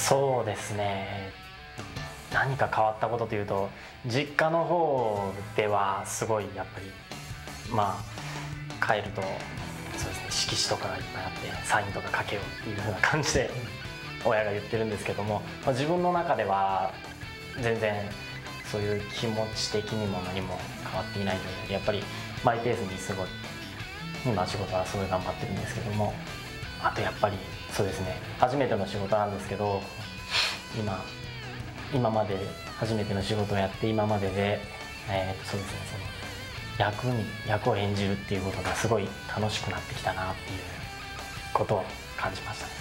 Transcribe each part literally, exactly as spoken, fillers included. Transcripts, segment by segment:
そうですね、何か変わったことというと、実家の方ではすごいやっぱりまあ帰るとそうですね、色紙とかがいっぱいあってサインとか書けよっていう風な感じで親が言ってるんですけども、まあ、自分の中では全然そういう気持ち的にも何も変わっていないので、やっぱりマイペースにすごい今仕事はすごい頑張ってるんですけども、あとやっぱりそうですね、初めての仕事なんですけど、今今まで初めての仕事をやって今までで、えー、そうですね、その役に役を演じるっていうことがすごい楽しくなってきたなっていうことを感じましたね。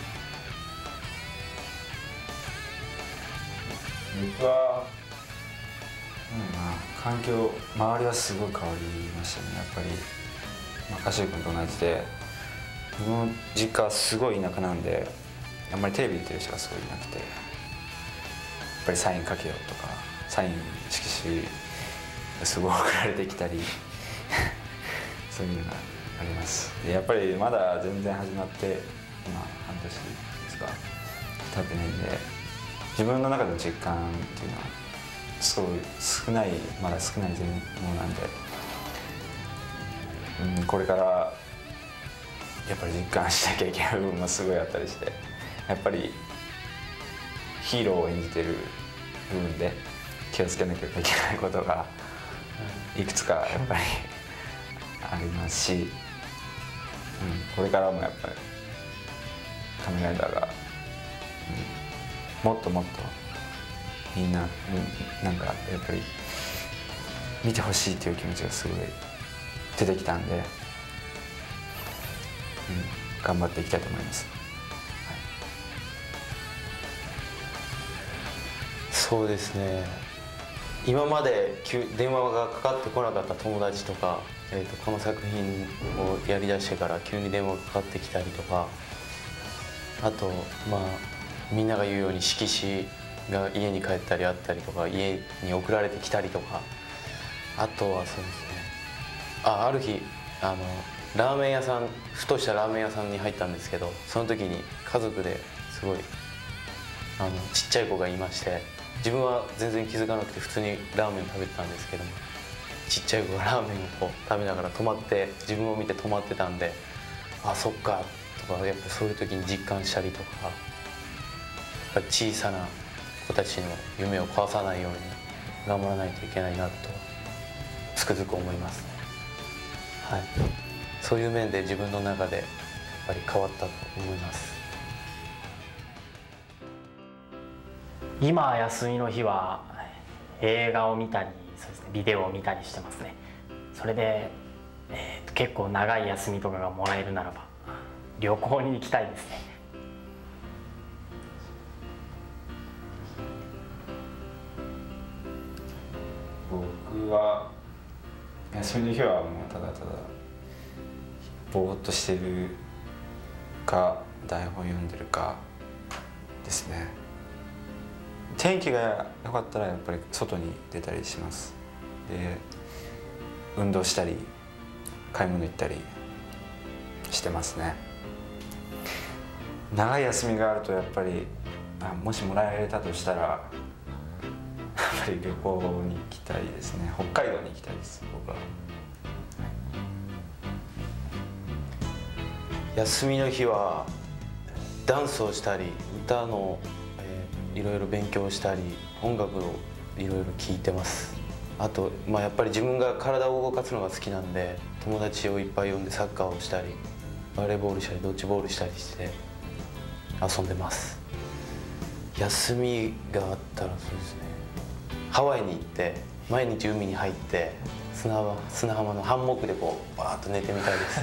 僕は、うんまあ、環境周りはすごい変わりましたね。やっぱり、まあ、カシュ君と同じで、僕の実家はすごい田舎なんで、あんまりテレビ出てる人がすごいいなくて、やっぱりサイン書けよとかサイン色紙がすごい送られてきたりそういうのがあります。でやっぱりまだ全然始まって今半年ですか経ってないんで、自分の中での実感っていうのはすごい少ない、まだ少ないものなんで、うん、これからやっぱり実感しなきゃいけない部分もすごいあったりして、やっぱりヒーローを演じてる部分で気をつけなきゃいけないことがいくつかやっぱりありますし、うん、これからもやっぱり仮面ライダーが、うん、もっともっとみんな、うん、なんかやっぱり見てほしいという気持ちがすごい出てきたんで、うん、頑張っていきたいと思います。 そうですね、今まで電話がかかってこなかった友達とか、えー、とこの作品をやりだしてから急に電話がかかってきたりとか、あとまあみんなが言うように色紙が家に帰ったりあったりとか、家に送られてきたりとか、あとはそうですね、あある日あのラーメン屋さんふとしたラーメン屋さんに入ったんですけど、その時に家族ですごいあのちっちゃい子がいまして、自分は全然気づかなくて普通にラーメン食べてたんですけども、ちっちゃい子がラーメンをこう食べながら止まって、自分を見て止まってたんで、あそっかとか、やっぱそういう時に実感したりとか、やっぱ小さな子たちの夢を壊さないように頑張らないといけないなとつくづく思いますね。はい、そういう面で自分の中でやっぱり変わったと思います。 今休みの日は映画を見たり、そうですね、ビデオを見たりしてますね。それで、えー、結構長い休みとかがもらえるならば旅行に行きたいですね。 僕は休みの日はもうただただぼーっとしてるか台本読んでるかですね。天気が良かったらやっぱり外に出たりします。で運動したり買い物行ったりしてますね。長い休みがあるとやっぱりあもしもらえたとしたらやっぱり旅行に行きたいですね。北海道に行きたいです僕は。 休みの日はダンスをしたり歌の、えー、いろいろ勉強したり音楽をいろいろ聴いてます。あと、まあ、やっぱり自分が体を動かすのが好きなんで、友達をいっぱい呼んでサッカーをしたりバレーボールしたりドッジボールしたりして遊んでます。休みがあったらそうですね、ハワイに行って毎日海に入って砂は砂浜のハンモックでこうバーッと寝てみたいです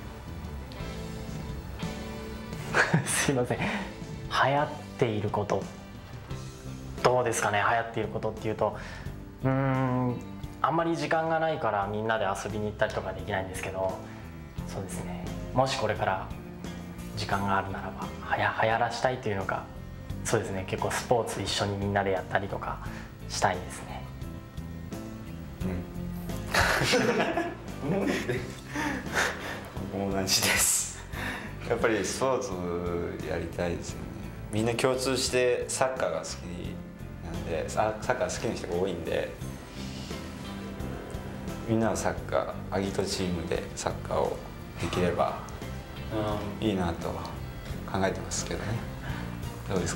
すいません、流行っていることどうですかね。流行っていることっていうと、うーんあんまり時間がないからみんなで遊びに行ったりとかできないんですけど、そうですね、もしこれから時間があるならばはや流行らしたいというのか、そうですね、結構スポーツ一緒にみんなでやったりとかしたいですね。 うん僕も同じです。やっぱりスポーツやりたいですよね。 みんな共通してサッカーが好きなんで、サッカー好きな人が多いんで、みんなのサッカー、アギトチームでサッカーをできればいいなと考えてますけどね。どうですか？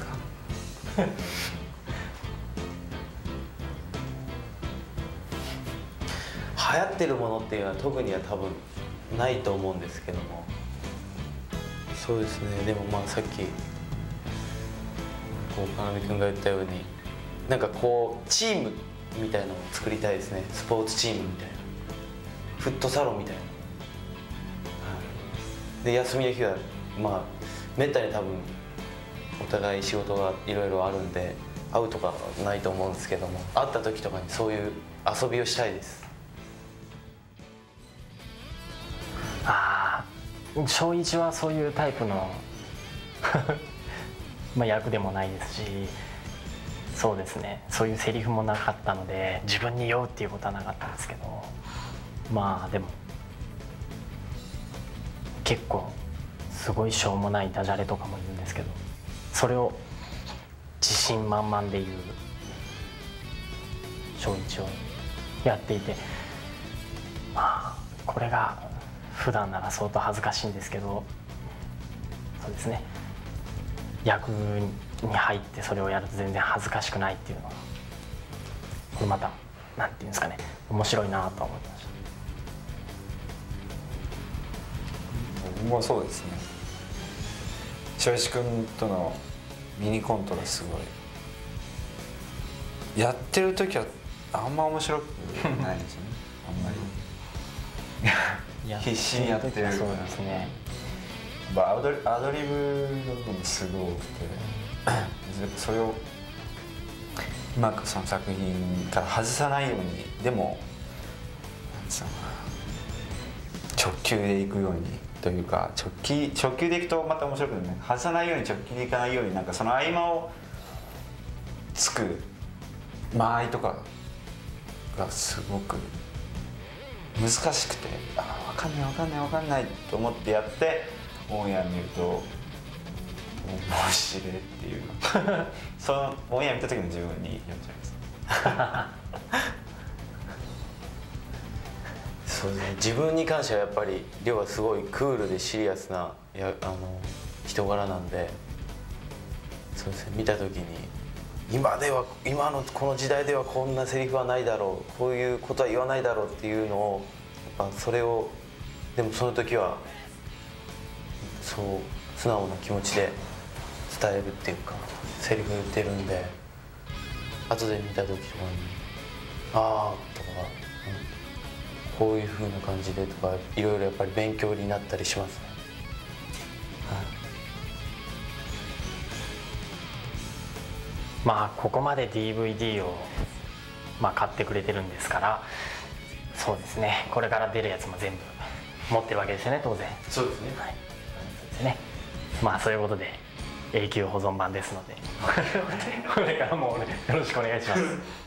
流行ってるものっていうのは特には多分ないと思うんですけども、そうですね。でもまあさっきこう金見君が言ったように、なんかこうチームみたいなのを作りたいですね。スポーツチームみたいな、フットサロンみたいな、はい、で休みの日はまあめったに多分お互い仕事がいろいろあるんで会うとかないと思うんですけども、会った時とかにそういう遊びをしたいです。 ああ、小一はそういうタイプのまあ役でもないですし、そうですね、そういうセリフもなかったので自分に酔うっていうことはなかったんですけど、まあでも結構すごいしょうもないダジャレとかも言うんですけど、それを自信満々で言う小一をやっていて、まあこれが普段なら相当恥ずかしいんですけど、そうですね、役に入ってそれをやると全然恥ずかしくないっていうのは、これまたなんていうんですかね、面白いなと思ってました。 僕もそうですね。白石君とのミニコントがすごいやってる時はあんま面白くないですね。あんまり必死にやってる。 そうですね。 アドリアドリブの部分もすごい多くて、それをうまくその作品から外さないように、でもその直球でいくようにというか、直球直球でいくとまた面白くない、ね、外さないように直球でいかないように、なんかその合間をつく間合いとかがすごく難しくて、あ分かんない分かんない分かんないと思ってやってオンエア見ると面白いっていうそのオンエア見た時の自分に読んじゃいます。 そうですね、自分に関してはやっぱり亮はすごいクールでシリアスなやあの人柄なんで、そうですね、見た時に今では今のこの時代ではこんなセリフはないだろう、こういうことは言わないだろうっていうのを、やっぱそれをでもその時はそう素直な気持ちで伝えるっていうか、セリフ言ってるんで、後で見た時とかに「ああ」とか、うん、こういう風な感じでとか、いろいろやっぱり勉強になったりしますね。はい、 まあここまで ディーブイディー を、まあ、買ってくれてるんですから、そうですね、これから出るやつも全部持ってるわけですよね、当然。 そうですね、 はい、そうですね。まあそういうことで永久保存版ですのでこれからもよろしくお願いします。